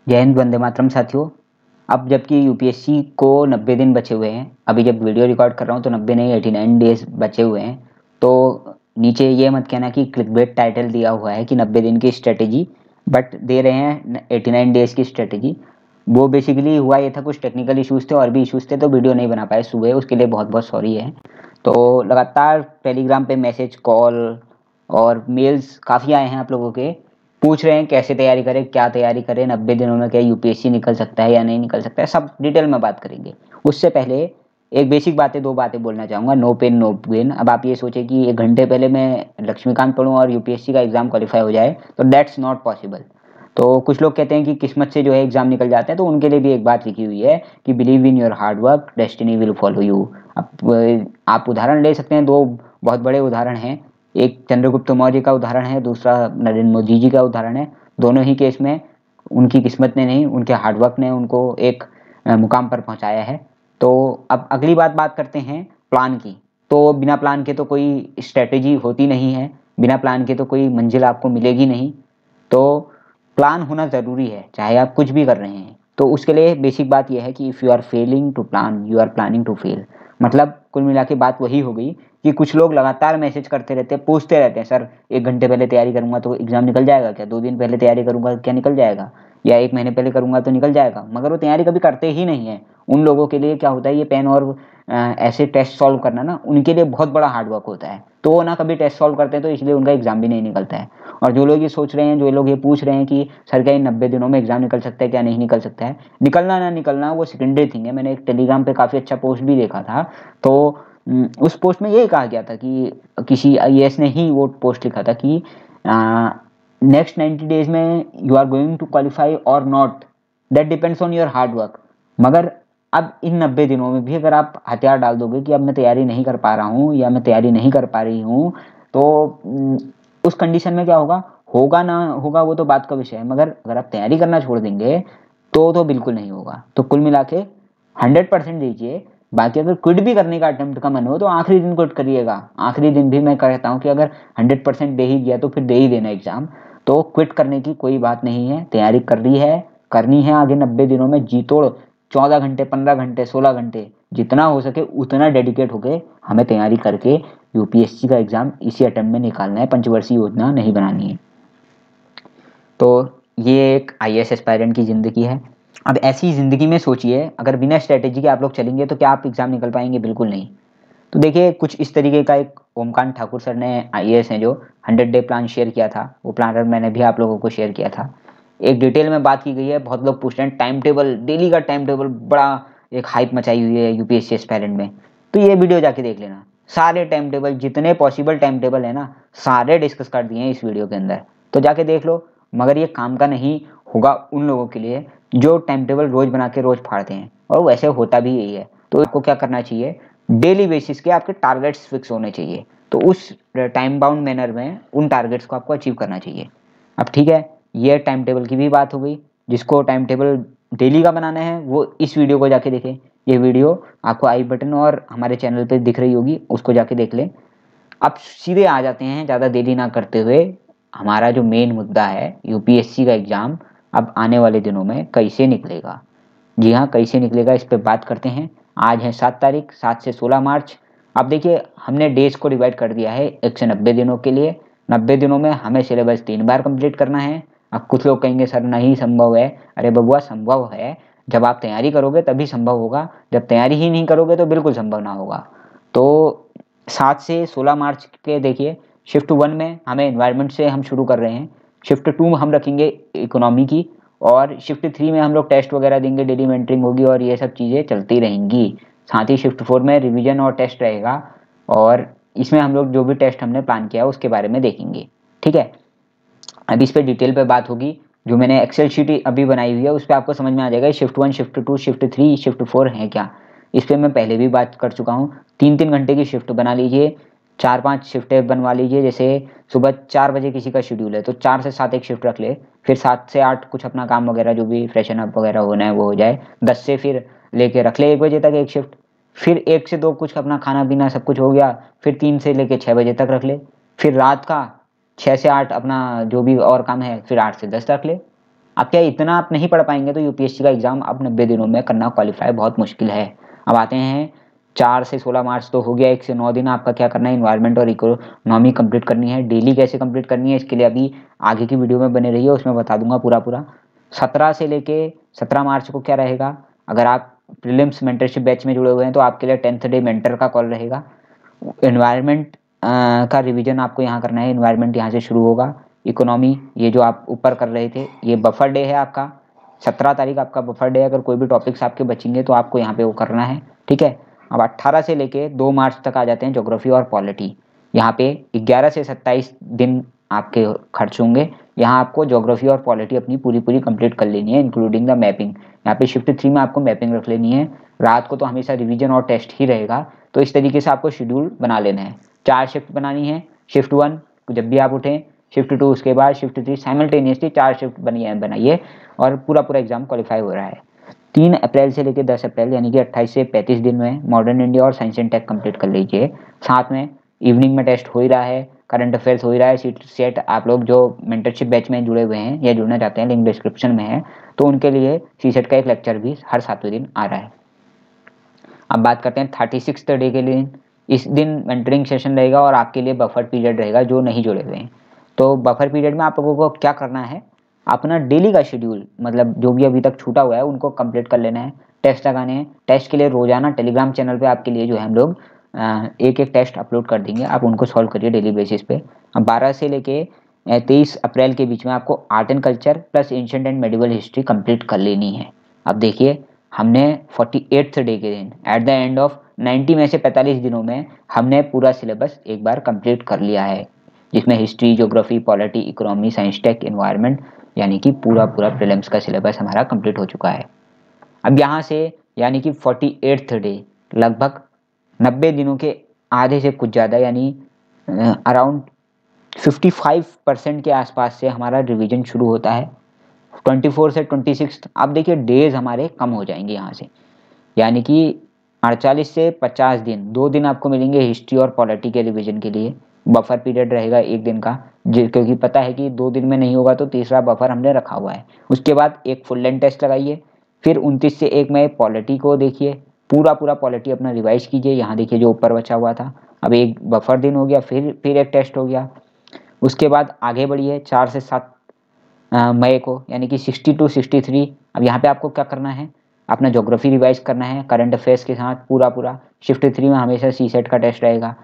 जय हिंद, वंदे मातरम साथियों। अब जबकि यूपीएससी को 90 दिन बचे हुए हैं, अभी जब वीडियो रिकॉर्ड कर रहा हूँ तो 90 नहीं 89 डेज बचे हुए हैं। तो नीचे ये मत कहना कि क्लिकबेट टाइटल दिया हुआ है कि 90 दिन की स्ट्रेटेजी, बट दे रहे हैं 89 डेज की स्ट्रेटेजी। वो बेसिकली हुआ ये था, कुछ टेक्निकल इश्यूज थे और भी इश्यूज थे तो वीडियो नहीं बना पाए सुबह, उसके लिए बहुत बहुत सॉरी है। तो लगातार टेलीग्राम पे मैसेज, कॉल और मेल्स काफ़ी आए हैं आप लोगों के, पूछ रहे हैं कैसे तैयारी करें, क्या तैयारी करें, 90 दिनों में क्या यूपीएससी निकल सकता है या नहीं निकल सकता है, सब डिटेल में बात करेंगे। उससे पहले एक बेसिक बातें, दो बातें बोलना चाहूँगा। No pain no gain. अब आप ये सोचें कि 1 घंटे पहले मैं लक्ष्मीकांत पढ़ूँ और यूपीएससी का एग्ज़ाम क्वालिफाई हो जाए, तो दैट्स नॉट पॉसिबल। तो कुछ लोग कहते हैं कि किस्मत से जो है एग्ज़ाम निकल जाते हैं, तो उनके लिए भी एक बात लिखी हुई है कि believe in your hard work, destiny will follow you. अब आप उदाहरण ले सकते हैं, दो बहुत बड़े उदाहरण हैं। एक चंद्रगुप्त मौर्य का उदाहरण है, दूसरा नरेंद्र मोदी जी का उदाहरण है। दोनों ही केस में उनकी किस्मत ने नहीं, उनके हार्डवर्क ने उनको एक मुकाम पर पहुंचाया है। तो अब अगली बात करते हैं प्लान की। तो बिना प्लान के तो कोई स्ट्रेटेजी होती नहीं है, बिना प्लान के तो कोई मंजिल आपको मिलेगी नहीं। तो प्लान होना ज़रूरी है, चाहे आप कुछ भी कर रहे हैं। तो उसके लिए बेसिक बात यह है कि if you are failing to plan, you are planning to fail. मतलब कुल मिला के बात वही हो गई कि कुछ लोग लगातार मैसेज करते रहते हैं, पूछते रहते हैं, सर 1 घंटे पहले तैयारी करूंगा तो एग्जाम निकल जाएगा क्या, 2 दिन पहले तैयारी करूंगा क्या निकल जाएगा, या 1 महीने पहले करूंगा तो निकल जाएगा, मगर वो तैयारी कभी करते ही नहीं है। उन लोगों के लिए क्या होता है, ये पेन और ऐसे टेस्ट सॉल्व करना ना उनके लिए बहुत बड़ा हार्डवर्क होता है। तो वो ना कभी टेस्ट सॉल्व करते हैं, तो इसलिए उनका एग्जाम भी नहीं निकलता है। और जो लोग ये सोच रहे हैं, जो लोग ये पूछ रहे हैं कि सर क्या इन 90 दिनों में एग्जाम निकल सकता है, क्या नहीं निकल सकता है, निकलना ना निकलना वो सेकेंडरी थिंग है। मैंने एक टेलीग्राम पे काफ़ी अच्छा पोस्ट भी देखा था। तो उस पोस्ट में यही कहा गया था कि किसी आईएएस ने ही वो पोस्ट लिखा था कि नेक्स्ट 90 डेज में you are going to qualify और not, that depends on your hard work. मगर अब इन 90 दिनों में भी अगर आप हथियार डाल दोगे कि अब मैं तैयारी नहीं कर पा रहा हूँ या मैं तैयारी नहीं कर पा रही हूँ, तो उस कंडीशन में क्या होगा, होगा ना होगा वो तो बात का विषय है, मगर अगर आप तैयारी करना छोड़ देंगे तो बिल्कुल नहीं होगा। तो कुल मिला के 100% दीजिए। बाकी अगर क्विट भी करने का अटेम्प्ट का मन हो तो आखिरी दिन क्विट करिएगा। आखिरी दिन भी मैं कहता हूँ कि अगर 100% दे ही दिया तो फिर दे ही देना एग्जाम। तो क्विट करने की कोई बात नहीं है, तैयारी कर रही है, करनी है आगे 90 दिनों में जी तोड़। 14 घंटे, 15 घंटे, 16 घंटे, जितना हो सके उतना डेडिकेट होके हमें तैयारी करके यूपीएससी का एग्जाम इसी अटेम्प्ट में निकालना है, पंचवर्षीय योजना नहीं बनानी है। तो ये एक आईएएस एस्पायरेंट की ज़िंदगी है। अब ऐसी ज़िंदगी में सोचिए, अगर बिना स्ट्रेटेजी के आप लोग चलेंगे तो क्या आप एग्ज़ाम निकल पाएंगे? बिल्कुल नहीं। तो देखिए, कुछ इस तरीके का एक ओमकांत ठाकुर सर ने, आईएएस हैं, जो 100 डे प्लान शेयर किया था, वो प्लानर मैंने भी आप लोगों को शेयर किया था। एक डिटेल में बात की गई है। बहुत लोग पूछ रहे हैं टाइम टेबल, डेली का टाइम टेबल, बड़ा एक हाइप मचाई हुई है यूपीएससी एस्पायरेंट में। तो ये वीडियो जाके देख लेना, सारे टाइम टेबल, जितने पॉसिबल टाइम टेबल है ना, सारे डिस्कस कर दिए हैं इस वीडियो के अंदर। तो जाके देख लो। मगर ये काम का नहीं होगा उन लोगों के लिए जो टाइम टेबल रोज बना के रोज फाड़ते हैं, और वैसे होता भी यही है। तो आपको क्या करना चाहिए, डेली बेसिस के आपके टारगेट्स फिक्स होने चाहिए। तो उस टाइम बाउंड मैनर में उन टारगेट्स को आपको अचीव करना चाहिए। अब ठीक है, ये टाइम टेबल की भी बात हो गई। जिसको टाइम टेबल डेली का बनाना है वो इस वीडियो को जाके देखें। ये वीडियो आपको आई बटन और हमारे चैनल पे दिख रही होगी, उसको जाके देख लें। अब सीधे आ जाते हैं, ज़्यादा देरी ना करते हुए, हमारा जो मेन मुद्दा है, यूपीएससी का एग्ज़ाम अब आने वाले दिनों में कैसे निकलेगा। जी हाँ, कैसे निकलेगा इस पे बात करते हैं। आज है 7 तारीख, 7 से 16 मार्च। अब देखिए, हमने डेज को डिवाइड कर दिया है 190 दिनों के लिए। 90 दिनों में हमें सिलेबस 3 बार कंप्लीट करना है। अब कुछ लोग कहेंगे सर नहीं संभव है। अरे बबुआ, संभव है। जब आप तैयारी करोगे तभी संभव होगा, जब तैयारी ही नहीं करोगे तो बिल्कुल संभव ना होगा। तो 7 से 16 मार्च के देखिए, शिफ्ट 1 में हमें इन्वायरमेंट से हम शुरू कर रहे हैं। शिफ्ट 2 हम रखेंगे इकोनॉमी की, और शिफ्ट 3 में हम लोग टेस्ट वगैरह देंगे, डेली मेंटरिंग होगी और ये सब चीज़ें चलती रहेंगी। साथ ही शिफ्ट 4 में रिवीजन और टेस्ट रहेगा, और इसमें हम लोग जो भी टेस्ट हमने प्लान किया उसके बारे में देखेंगे। ठीक है, अब इस पर डिटेल पे बात होगी। जो मैंने एक्सेल शीट अभी बनाई हुई है उस पर आपको समझ में आ जाएगा शिफ्ट 1, शिफ्ट 2, शिफ्ट 3, शिफ्ट 4 है क्या। इस पर मैं पहले भी बात कर चुका हूँ। 3-3 घंटे की शिफ्ट बना लीजिए, 4-5 शिफ्टें बनवा लीजिए। जैसे सुबह 4 बजे किसी का शेड्यूल है तो 4 से 7 एक शिफ्ट रख ले, फिर 7 से 8 कुछ अपना काम वगैरह जो भी फ्रेशन अप वगैरह होना है वो हो जाए। 10 से फिर लेके रख ले 1 बजे तक एक शिफ्ट, फिर 1 से 2 कुछ अपना खाना पीना सब कुछ हो गया, फिर 3 से लेके 6 बजे तक रख ले, फिर रात का 6 से 8 अपना जो भी और काम है, फिर 8 से 10 रख ले। अब क्या इतना आप नहीं पढ़ पाएंगे तो यूपीएससी का एग्जाम अब 90 दिनों में करना क्वालिफाई बहुत मुश्किल है। अब आते हैं 4 से 16 मार्च तो हो गया, 1 से 9 दिन आपका क्या करना है, इन्वायरमेंट और इकोनॉमी कंप्लीट करनी है। डेली कैसे कंप्लीट करनी है इसके लिए अभी आगे की वीडियो में बने रहिए, उसमें बता दूंगा पूरा पूरा। 17 से लेके 17 मार्च को क्या रहेगा, अगर आप प्रीलिम्स मेंटरशिप बैच में जुड़े हुए हैं तो आपके लिए 10th डे मेंटर का कॉल रहेगा। इन्वायरमेंट का रिवीजन आपको यहाँ करना है, इन्वायरमेंट यहाँ से शुरू होगा। इकोनॉमी ये जो आप ऊपर कर रहे थे, ये बफर डे है आपका, 17 तारीख आपका बफर डे है। अगर कोई भी टॉपिक्स आपके बचेंगे तो आपको यहाँ पे वो करना है, ठीक है। अब 18 से लेके 2 मार्च तक आ जाते हैं ज्योग्राफी और पॉलिटी। यहाँ पे 11 से 27 दिन आपके खर्च होंगे। यहाँ आपको ज्योग्राफी और पॉलिटी अपनी पूरी पूरी कंप्लीट कर लेनी है, इंक्लूडिंग द मैपिंग। यहाँ पे शिफ्ट 3 में आपको मैपिंग रख लेनी है। रात को तो हमेशा रिवीजन और टेस्ट ही रहेगा, तो इस तरीके से आपको शेड्यूल बना लेना है। 4 शिफ्ट बनानी है, शिफ्ट 1 जब भी आप उठें, शिफ्ट 2 उसके बाद, शिफ्ट 3 साइमल्टेनियसली 4 शिफ्ट बनाइए और पूरा पूरा एग्जाम क्वालिफाई हो रहा है। 3 अप्रैल से लेकर 10 अप्रैल यानी कि 28 से 35 दिन में मॉडर्न इंडिया और साइंस एंड टेक कंप्लीट कर लीजिए। साथ में इवनिंग में टेस्ट हो ही रहा है, करंट अफेयर्स हो ही रहा है। सीट सेट आप लोग जो मेंटरशिप बैच में जुड़े हुए हैं या जुड़ना चाहते हैं, लिंक डिस्क्रिप्शन में है, तो उनके लिए सी सेट का एक लेक्चर भी हर 7वें दिन आ रहा है। अब बात करते हैं 36th डे के लिए। इस दिन मेंटरिंग सेशन रहेगा और आपके लिए बफर पीरियड रहेगा जो नहीं जुड़े हुए हैं। तो बफर पीरियड में आप लोगों को क्या करना है, अपना डेली का शेड्यूल मतलब जो भी अभी तक छूटा हुआ है उनको कंप्लीट कर लेना है। टेस्ट लगाने हैं, टेस्ट के लिए रोजाना टेलीग्राम चैनल पे आपके लिए जो है हम लोग एक एक टेस्ट अपलोड कर देंगे, आप उनको सॉल्व करिए डेली बेसिस पे। अब 12 से लेके 23 अप्रैल के बीच में आपको art and culture plus ancient and medieval history complete कर लेनी है। अब देखिए हमने 48th डे के दिन एट द एंड ऑफ 90 में से 45 दिनों में हमने पूरा सिलेबस एक बार कंप्लीट कर लिया है, जिसमें history, geography, polity, economy, science tech, environment यानी कि पूरा पूरा प्रीलिम्स का सिलेबस हमारा कंप्लीट हो चुका है। अब यहाँ से यानी कि 48th डे लगभग 90 दिनों के आधे से कुछ ज़्यादा यानी अराउंड 55% के आसपास से हमारा रिवीजन शुरू होता है। 24 से 26 अब देखिए डेज हमारे कम हो जाएंगे यहाँ से, यानी कि 48 से 50 दिन, 2 दिन आपको मिलेंगे हिस्ट्री और पॉलिटी के रिवीजन के लिए। बफर पीरियड रहेगा 1 दिन का, क्योंकि पता है कि 2 दिन में नहीं होगा तो तीसरा बफर हमने रखा हुआ है। उसके बाद एक फुल लेंथ टेस्ट लगाइए, फिर 29 से 1 मई पॉलिटी को देखिए, पूरा पूरा पॉलिटी अपना रिवाइज कीजिए। यहाँ देखिए जो ऊपर बचा हुआ था, अब एक बफर दिन हो गया, फिर एक टेस्ट हो गया। उसके बाद आगे बढ़िए 4 से 7 मई को यानी कि 60 टू 63। अब यहाँ पे आपको क्या करना है, अपना ज्योग्राफी रिवाइज करना है करंट अफेयर्स के साथ पूरा पूरा। शिफ्ट 3 में हमेशा सी सेट का टेस्ट रहेगा।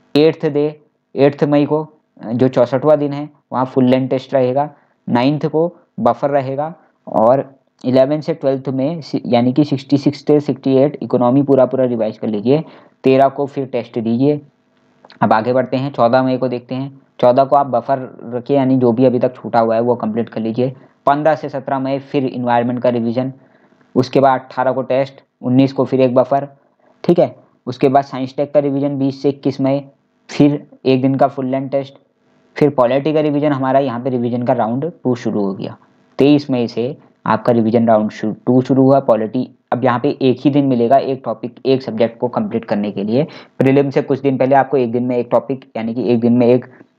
8th मई को जो 64वां दिन है वहाँ फुल लेंथ टेस्ट रहेगा। 9th को बफर रहेगा और 11 से 12th में यानी कि 66 से 68 इकोनॉमी पूरा पूरा रिवाइज कर लीजिए। 13 को फिर टेस्ट दीजिए। अब आगे बढ़ते हैं 14 मई को देखते हैं। 14 को आप बफर रखिए यानी जो भी अभी तक छूटा हुआ है वो कंप्लीट कर लीजिए। 15 से 17 मई फिर इन्वायरमेंट का रिवीजन। उसके बाद 18 को टेस्ट, 19 को फिर एक बफर, ठीक है। उसके बाद साइंस टेक का रिवीजन 20 से 21 मई, फिर एक दिन का फुल लेंथ टेस्ट। फिर पॉलिटी का रिवीजन हमारा यहाँ पे रिवीजन का राउंड 2 शुरू हो गया। 23 मई से आपका रिवीजन राउंड 2 शुरू हुआ पॉलिटी। अब यहाँ पे एक ही दिन मिलेगा एक टॉपिक एक सब्जेक्ट को कंप्लीट करने के लिए। प्रीलिम से कुछ दिन पहले आपको एक दिन में एक टॉपिक यानी कि एक दिन में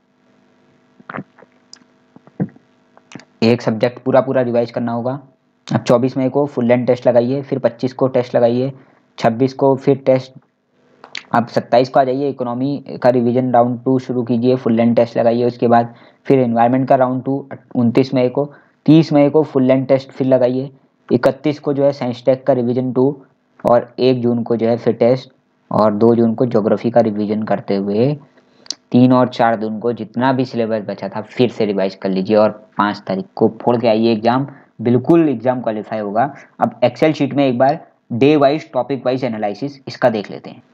एक सब्जेक्ट पूरा पूरा रिवाइज करना होगा। अब 24 मई को फुल लेंथ टेस्ट लगाइए, फिर 25 को टेस्ट लगाइए, 26 को फिर टेस्ट। अब 27 को आ जाइए, इकोनॉमी का रिवीजन राउंड 2 शुरू कीजिए, फुल लेंथ टेस्ट लगाइए। उसके बाद फिर एनवायरनमेंट का राउंड 2 29 मई को। 30 मई को फुल लेंथ टेस्ट फिर लगाइए। 31 को जो है साइंस टेक का रिवीजन 2 और 1 जून को जो है फिर टेस्ट और 2 जून को ज्योग्राफी का रिवीजन करते हुए 3 और 4 जून को जितना भी सिलेबस बचा था फिर से रिवाइज कर लीजिए और 5 तारीख को फोड़ के आइए एग्जाम। बिल्कुल एग्जाम क्वालिफाई होगा। अब एक्सेल शीट में एक बार day wise topic wise analysis इसका देख लेते हैं।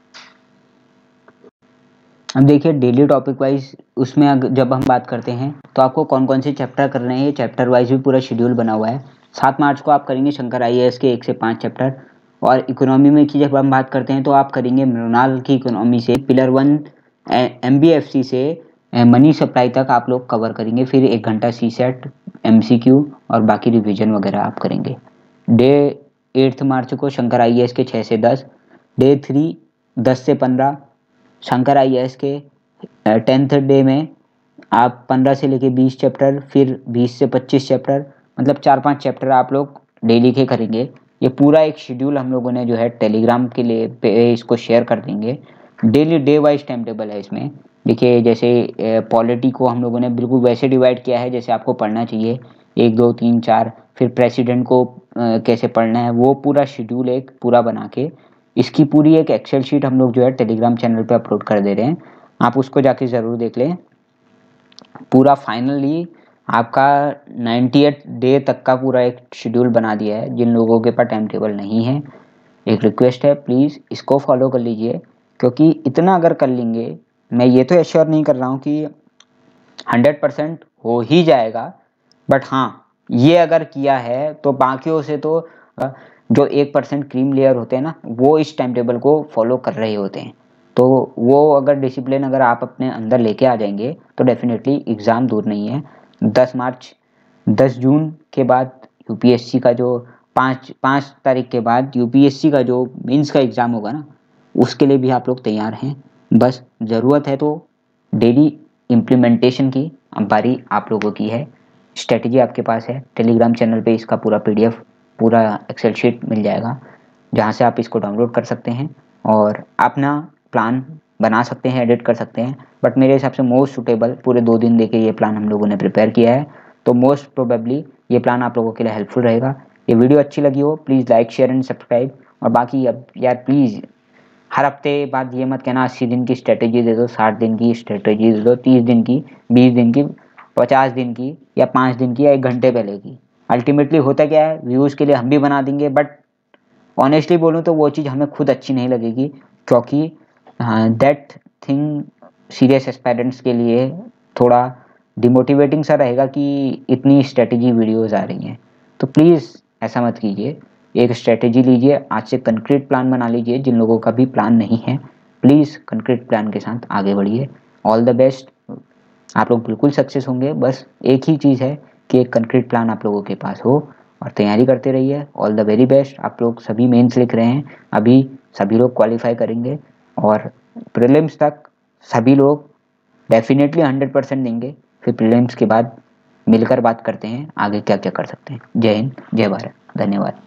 अब देखिए डेली टॉपिक वाइज उसमें जब हम बात करते हैं तो आपको कौन कौन से चैप्टर करने हैं, ये चैप्टर वाइज भी पूरा शेड्यूल बना हुआ है। 7 मार्च को आप करेंगे शंकर आईएएस के 1 से 5 चैप्टर। और इकोनॉमी में की जब हम बात करते हैं तो आप करेंगे मृणाल की इकोनॉमी से पिलर 1 एमबीएफसी से मनी सप्लाई तक आप लोग कवर करेंगे। फिर 1 घंटा सी सेट एमसीक्यू और बाकी रिवीजन वगैरह आप करेंगे। डे 8 मार्च को शंकर आईएएस के 6 से 10। डे 3 10 से 15 शंकर आईएएस के 10th डे में आप 15 से लेके 20 चैप्टर, फिर 20 से 25 चैप्टर मतलब 4-5 चैप्टर आप लोग डेली के करेंगे। ये पूरा एक शेड्यूल हम लोगों ने जो है टेलीग्राम के लिए पे इसको शेयर कर देंगे। Daily day wise time table है इसमें। देखिए जैसे पॉलिटी को हम लोगों ने बिल्कुल वैसे डिवाइड किया है जैसे आपको पढ़ना चाहिए, 1 2 3 4। फिर प्रेसिडेंट को कैसे पढ़ना है वो पूरा शेड्यूल एक पूरा बना के इसकी पूरी एक एक्सेल शीट हम लोग जो है टेलीग्राम चैनल पे अपलोड कर दे रहे हैं। आप उसको जाके ज़रूर देख लें। पूरा फाइनली आपका 98 डे तक का पूरा एक शेड्यूल बना दिया है। जिन लोगों के पास टाइम टेबल नहीं है, एक रिक्वेस्ट है, प्लीज़ इसको फॉलो कर लीजिए। क्योंकि इतना अगर कर लेंगे, मैं ये तो एश्योर नहीं कर रहा हूँ कि 100% हो ही जाएगा, बट हाँ ये अगर किया है तो बाकियों से तो जो 1% क्रीम लेयर होते हैं ना, वो इस टाइम टेबल को फॉलो कर रहे होते हैं। तो वो अगर डिसिप्लिन अगर आप अपने अंदर लेके आ जाएंगे तो डेफिनेटली एग्ज़ाम दूर नहीं है। 10 जून के बाद यूपीएससी का जो 5 तारीख के बाद यूपीएससी का जो मेंस का एग्ज़ाम होगा ना, उसके लिए भी आप लोग तैयार हैं। बस ज़रूरत है तो डेली इम्प्लीमेंटेशन की। अब बारी आप लोगों की है। स्ट्रेटजी आपके पास है, टेलीग्राम चैनल पे इसका पूरा पीडीएफ, पूरा एक्सेल शीट मिल जाएगा, जहाँ से आप इसको डाउनलोड कर सकते हैं और अपना प्लान बना सकते हैं, एडिट कर सकते हैं। बट मेरे हिसाब से मोस्ट सूटेबल पूरे 2 दिन देके ये प्लान हम लोगों ने प्रिपेयर किया है, तो मोस्ट प्रोबेबली ये प्लान आप लोगों के लिए हेल्पफुल रहेगा। ये वीडियो अच्छी लगी हो please like share and subscribe. और बाकी अब यार प्लीज़ हर हफ्ते बाद ये मत कहना 80 दिन की स्ट्रेटजी दे दो, 60 दिन की स्ट्रेटजी दे दो, 30 दिन की, 20 दिन की, 50 दिन की, या 5 दिन की, या 1 घंटे पहले की। अल्टीमेटली होता क्या है, व्यूज़ के लिए हम भी बना देंगे, बट ऑनेस्टली बोलूँ तो वो चीज़ हमें खुद अच्छी नहीं लगेगी। क्योंकि दैट थिंग सीरियस एस्पायरेंट्स के लिए थोड़ा डिमोटिवेटिंग सा रहेगा कि इतनी स्ट्रेटजी वीडियोज़ आ रही हैं। तो प्लीज़ ऐसा मत कीजिए। एक स्ट्रेटेजी लीजिए, आज से कंक्रीट प्लान बना लीजिए। जिन लोगों का भी प्लान नहीं है, प्लीज़ कंक्रीट प्लान के साथ आगे बढ़िए। ऑल द बेस्ट, आप लोग बिल्कुल सक्सेस होंगे। बस एक ही चीज़ है कि एक कंक्रीट प्लान आप लोगों के पास हो और तैयारी करते रहिए। All the very best. आप लोग सभी मेंस लिख रहे हैं, अभी सभी लोग क्वालिफाई करेंगे और प्रीलिम्स तक सभी लोग डेफिनेटली 100% देंगे। फिर प्रीलिम्स के बाद मिलकर बात करते हैं आगे क्या क्या कर सकते हैं। जय हिंद, जय भारत, धन्यवाद।